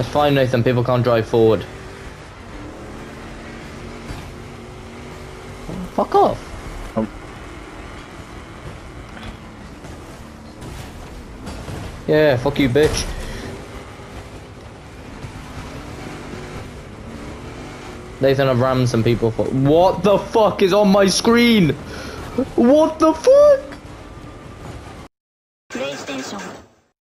That's fine, Nathan. People can't drive forward. Fuck off. Oh. Yeah, fuck you, bitch. Nathan, I've rammed some people for— What the fuck is on my screen? What the fuck?